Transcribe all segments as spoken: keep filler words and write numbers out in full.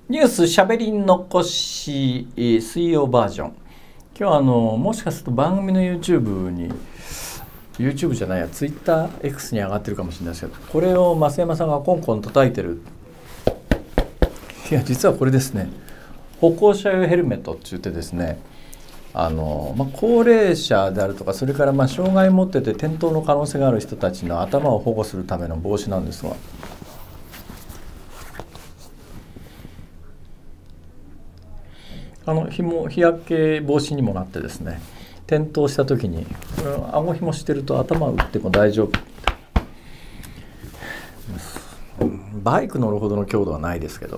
ニュースしゃべり残し水曜バージョン。今日はあのもしかすると番組の YouTube に YouTube じゃないや TwitterX に上がってるかもしれないですけど、これを増山さんがコンコン叩いてる。いや実はこれですね、歩行者用ヘルメットって言ってですね、あの、まあ、高齢者であるとか、それからまあ障害を持ってて転倒の可能性がある人たちの頭を保護するための帽子なんですが、あの紐日焼け防止にもなってですね、転倒した時にこれ顎紐してると頭を打っても大丈夫。バイク乗るほどの強度はないですけど、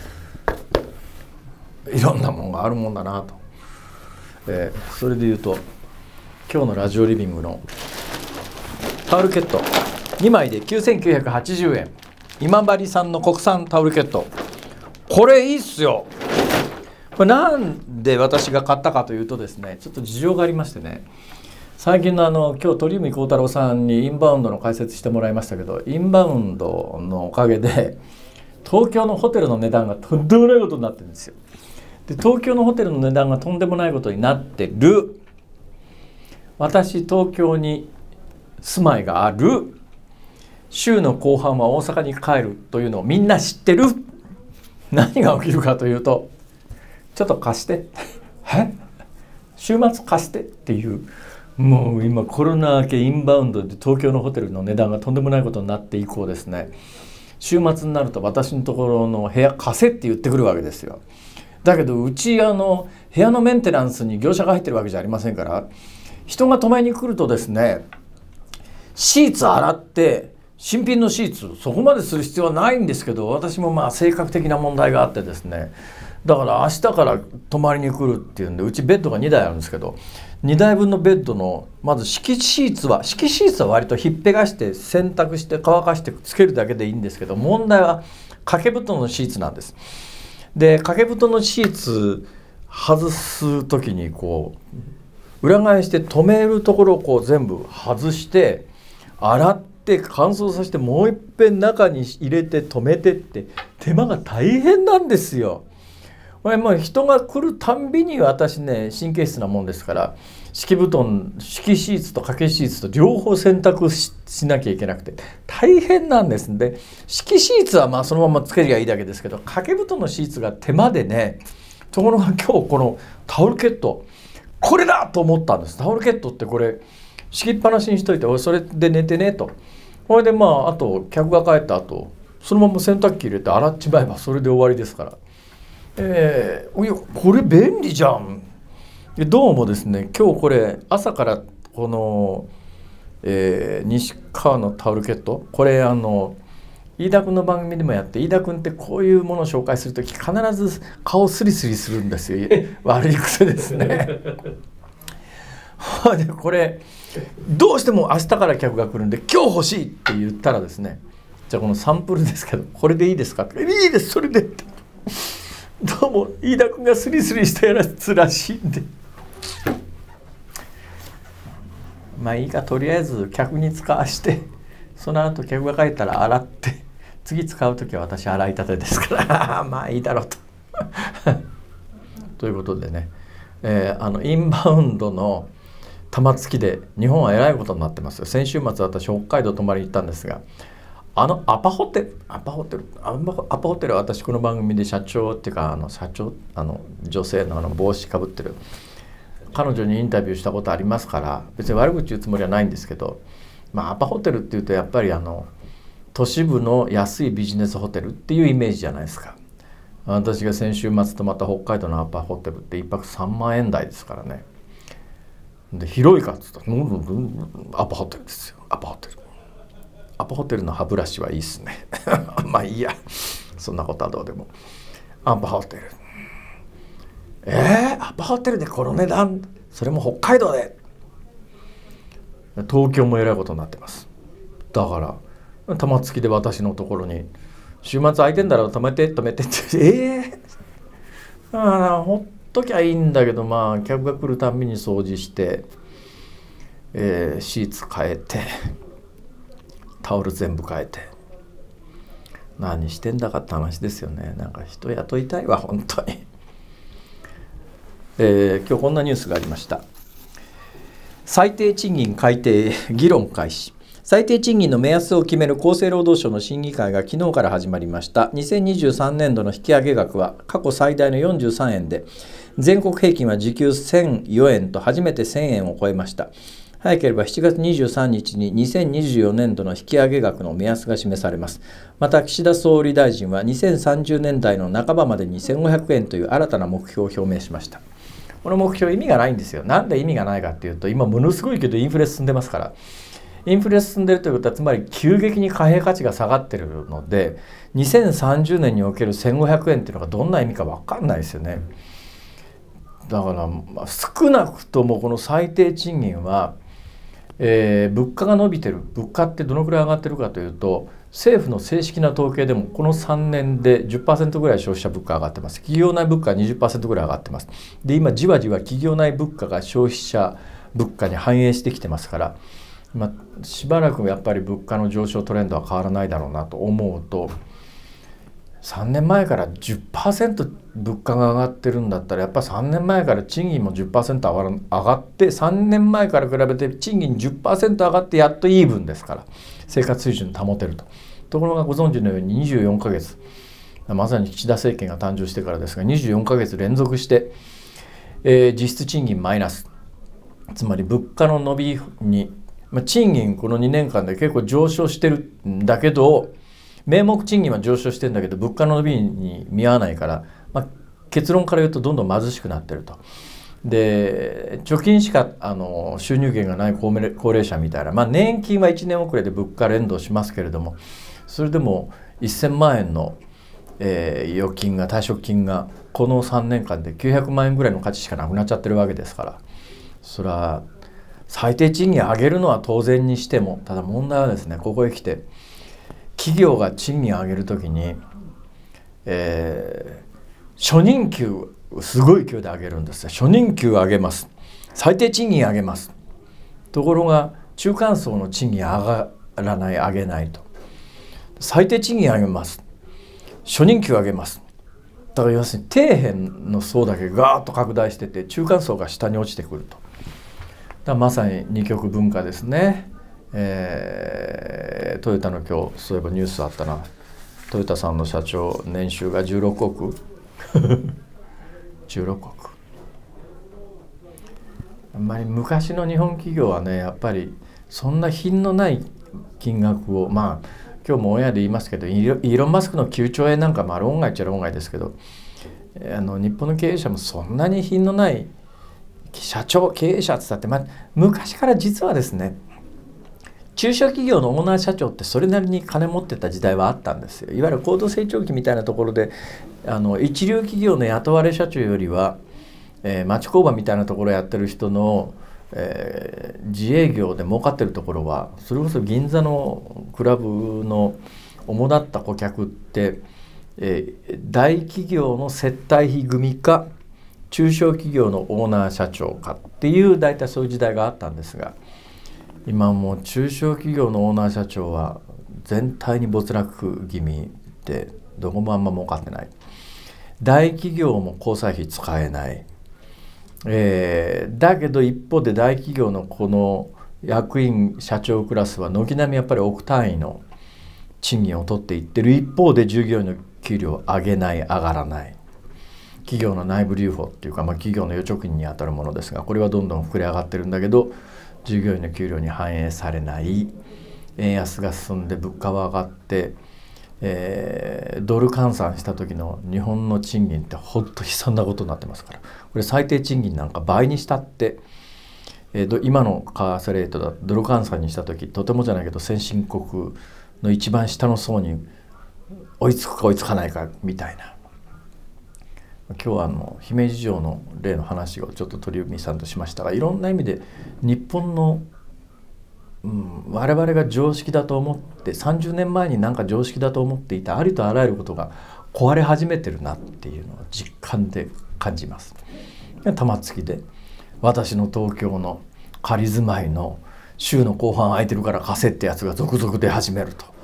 いろんなものがあるもんだなと、えー、それでいうと今日のラジオリビングのタオルケットにまいできゅうせんきゅうひゃくはちじゅうえん、今治産の国産タオルケット、これいいっすよ。これなんで私が買ったかというとですね、ちょっと事情がありましてね、最近のあの今日鳥海高太郎さんにインバウンドの解説してもらいましたけど、インバウンドのおかげで東京のホテルの値段がとんでもないことになってるんですよ。で東京のホテルの値段がとんでもないことになってる。私東京に住まいがある。週の後半は大阪に帰るというのをみんな知ってる。何が起きるかというと、ちょっと貸してえ週末貸してっていう、もう今コロナ明けインバウンドで東京のホテルの値段がとんでもないことになって以降ですね、週末になると私のところの部屋貸せって言ってくるわけですよ。だけどうちあの部屋のメンテナンスに業者が入ってるわけじゃありませんから、人が泊まりに来るとですね、シーツ洗って新品のシーツそこまでする必要はないんですけど、私もまあ性格的な問題があってですね、だから明日から泊まりに来るっていうんで、うちベッドがにだいあるんですけど、にだいぶんのベッドのまず敷シーツは敷シーツは割とひっぺがして洗濯して乾かしてつけるだけでいいんですけど、問題は掛け布団のシーツなんです。で掛け布団のシーツ外す時にこう裏返して留めるところをこう全部外して洗って乾燥させて、もういっぺん中に入れて留めてって手間が大変なんですよ。これもう人が来るたんびに私ね、神経質なもんですから、敷布団敷シーツと掛けシーツと両方洗濯 し, しなきゃいけなくて大変なんですんで、敷シーツはまあそのままつけりゃいいだけですけど、掛け布団のシーツが手間でね。ところが今日このタオルケット、これだと思ったんです。タオルケットってこれ敷きっぱなしにしといて、それで寝てねと。これでまああと客が帰った後そのまま洗濯機入れて洗っちまえばそれで終わりですから。えー、いやこれ便利じゃん。どうもですね、今日これ朝からこの、えー、西川のタオルケット、これあの飯田君の番組でもやって、飯田君ってこういうものを紹介するとき必ず顔スリスリするんですよ。悪い癖ですね。でこれどうしても明日から客が来るんで今日欲しいって言ったらですね、じゃあこのサンプルですけどこれでいいですかって、いいですそれでって。どうも飯田君がスリスリしたやつらしいんで、まあいいか、とりあえず客に使わして、その後客が帰ったら洗って、次使う時は私洗いたてですからまあいいだろうとということでね、えー、あのインバウンドの玉突きで日本はえらいことになってますよ。先週末私北海道泊まりに行ったんですが、あのアパホテルアパホテルアパホテルは私この番組で社長っていうか、あの社長あの女性のあの帽子かぶってる彼女にインタビューしたことありますから、別に悪口言うつもりはないんですけど、まあアパホテルっていうとやっぱりあの都市部の安いビジネスホテルっていうイメージじゃないですか。私が先週末泊まった北海道のアパホテルっていっぱくさんまんえん台ですからね。で広いかっつったらアパホテルですよ。アパホテルアパホテルの歯ブラシはいいっすねまあいいや、そんなことはどうでも。アパホテル、えー、アパホテルでこの値段、それも北海道で。東京もえらいことになってます。だから玉突きで私のところに週末空いてんだろう、止めて止めてってええー、ああほっときゃいいんだけど、まあ客が来るたんびに掃除して、えー、シーツ変えてタオル全部変えて、 何してんだかって話ですよね。なんか人雇いたいわ本当に。えー、今日こんなニュースがありました。最低賃金改定議論開始。最低賃金の目安を決める厚生労働省の審議会が昨日から始まりました。にせんにじゅうさんねん度の引き上げ額は過去最大のよんじゅうさんえんで、全国平均は時給せんよえんと初めてせんえんを超えました。早ければしちがつにじゅうさんにちににせんにじゅうよねん度の引き上げ額の目安が示されます。また岸田総理大臣はにせんさんじゅうねんだいの半ばまでにせんごひゃくえんという新たな目標を表明しました。この目標意味がないんですよ。なんで意味がないかっていうと、今ものすごいけどインフレ進んでますから。インフレ進んでるということは、つまり急激に貨幣価値が下がってるので、にせんさんじゅうねんにおけるせんごひゃくえんっていうのがどんな意味か分かんないですよね。だから、まあ、少なくともこの最低賃金は、えー、物価が伸びてる。物価ってどのくらい上がってるかというと、政府の正式な統計でもこのさんねんで じゅっパーセント ぐらい消費者物価上がってます。企業内物価は にじゅっパーセント ぐらい上がってます。で、今じわじわ企業内物価が消費者物価に反映してきてますから、まあ、しばらくやっぱり物価の上昇トレンドは変わらないだろうなと思うと、さんねんまえから じゅっパーセント 物価が上がってるんだったら、やっぱさんねんまえから賃金も じゅっパーセント 上がる、上がってさんねんまえから比べて賃金 じゅっパーセント 上がってやっとイーブンですから、生活水準保てると。ところがご存知のようににじゅうよんかげつ、まさに岸田政権が誕生してからですが、にじゅうよんかげつ連続して、えー、実質賃金マイナス、つまり物価の伸びに、まあ、賃金このにねんかんで結構上昇してるんだけど、名目賃金は上昇してるんだけど物価の伸びに見合わないから、まあ、結論から言うとどんどん貧しくなってると。で、貯金しかあの収入源がない高齢者みたいな、まあ、年金はいちねん遅れで物価連動しますけれども、それでもせんまんえんの、えー、預金が退職金がこのさんねんかんできゅうひゃくまんえんぐらいの価値しかなくなっちゃってるわけですから、それは最低賃金上げるのは当然にしても、ただ問題はですね、ここへ来て企業が賃金を上げるときに、えー、初任給すごい勢いで上げるんですよ。初任給上げます、最低賃金上げます。ところが中間層の賃金上がらない、上げないと。最低賃金上げます、初任給上げます。だから要するに底辺の層だけガーッと拡大してて、中間層が下に落ちてくると。だからまさに二極分化ですね。えー、トヨタの今日そういえばニュースあったな。トヨタさんの社長年収がじゅうろくおくじゅうろくおく。あんまり昔の日本企業はね、やっぱりそんな品のない金額を、まあ今日も親で言いますけど、イーロン・マスクのきゅうちょうえんなんかまあ論外っちゃ論外ですけど、あの日本の経営者もそんなに品のない社長経営者って言ったって、まあ、昔から実はですね、中小企業のオーナー社長ってそれなりに金持ってた時代はあったんですよ。いわゆる高度成長期みたいなところで、あの一流企業の雇われ社長よりは、えー、町工場みたいなところやってる人の、えー、自営業で儲かってるところは、それこそ銀座のクラブの主だった顧客って、えー、大企業の接待費組か中小企業のオーナー社長かっていう大体そういう時代があったんですが、今もう中小企業のオーナー社長は全体に没落気味で、どこもあんま儲かってない。大企業も交際費使えない、えー、だけど一方で大企業のこの役員社長クラスは軒並みやっぱり億単位の賃金を取っていってる一方で、従業員の給料を上げない、上がらない。企業の内部留保っていうか、まあ、企業の預貯金にあたるものですが、これはどんどん膨れ上がってるんだけど従業員の給料に反映されない。円安が進んで物価は上がって、えー、ドル換算した時の日本の賃金ってほんと悲惨なことになってますから、これ最低賃金なんか倍にしたって、えー、今の為替レートだドル換算にした時、とてもじゃないけど先進国の一番下の層に追いつくか追いつかないかみたいな。今日はあの姫路城の例の話をちょっと鳥海さんとしましたが、いろんな意味で日本の、うん、我々が常識だと思ってさんじゅうねんまえになんか常識だと思っていたありとあらゆることが壊れ始めてるなっていうのを実感で感じます。玉突きで私の東京の仮住まいの週の後半空いてるから貸せってやつが続々出始めると。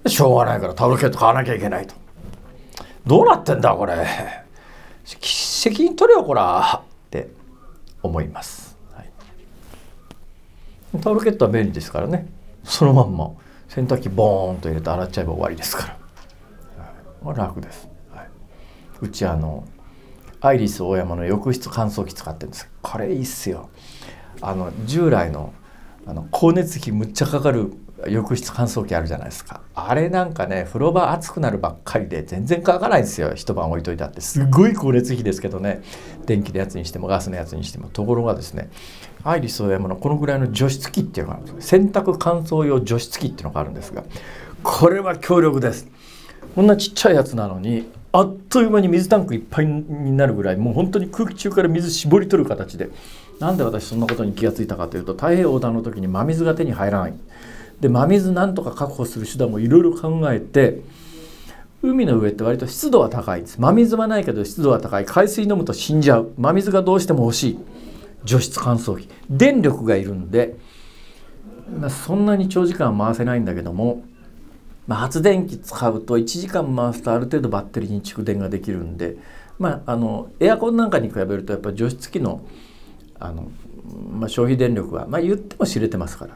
しょうがないからタオルケット買わなきゃいけないと。どうなってんだこれ、責任取れよこらって思います、はい、タオルケットは便利ですからね、そのまんま洗濯機ボーンと入れて洗っちゃえば終わりですから、はい、楽です、はい、うちあのアイリスオーヤマの浴室乾燥機使ってるんです。これいいっすよ。あの従来のあの光熱費むっちゃかかる浴室乾燥機あるじゃないですか。あれなんかね風呂場熱くなるばっかりで全然乾かないんですよ。一晩置いといたってすごい光熱費ですけどね、電気のやつにしてもガスのやつにしても。ところがですね、アイリスオーヤマのこのぐらいの除湿機っていうのがあるんです。洗濯乾燥用除湿機っていうのがあるんですが、これは強力です。こんなちっちゃいやつなのにあっという間に水タンクいっぱいになるぐらい、もう本当に空気中から水絞り取る形で。なんで私そんなことに気がついたかというと、太平洋横断の時に真水が手に入らないで、真水なんとか確保する手段もいろいろ考えて、海の上って割と湿度は高いです。真水はないけど湿度は高い。海水飲むと死んじゃう。真水がどうしても欲しい。除湿乾燥機、電力がいるんで、まあ、そんなに長時間回せないんだけども、まあ、発電機使うといちじかん回すとある程度バッテリーに蓄電ができるんで、まあ、あのエアコンなんかに比べるとやっぱり除湿機のあの、まあ、消費電力は、まあ、言っても知れてますから、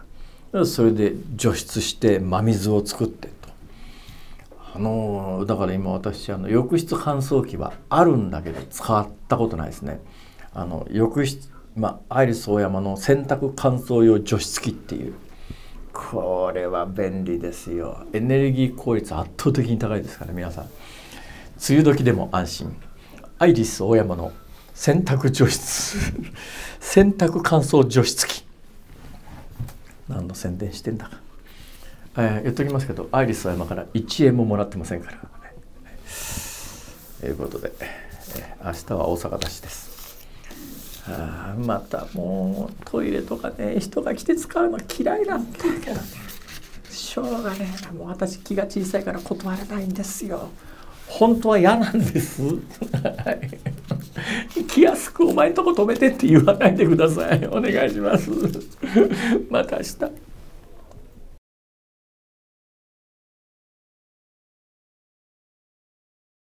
それで除湿して真水を作ってと。あのだから今私あの浴室乾燥機はあるんだけど使ったことないですね。あの浴室、まあ、アイリスオーヤマの洗濯乾燥用除湿機っていう、これは便利ですよ。エネルギー効率圧倒的に高いですから、皆さん梅雨時でも安心。アイリスオーヤマの洗濯除湿洗濯乾燥除湿機、何の宣伝してんだか、えー、言っときますけど、アイリスオーヤマからいちえんももらってませんから、ね、ということで、えー、明日は大阪田市です。あまたもうトイレとかね、人が来て使うの嫌いなんだけどね、しょうがねえな、もう私気が小さいから断れないんですよ。本当は嫌なんです気安くお前んとこ止めてって言わないでください。お願いしますまた明日。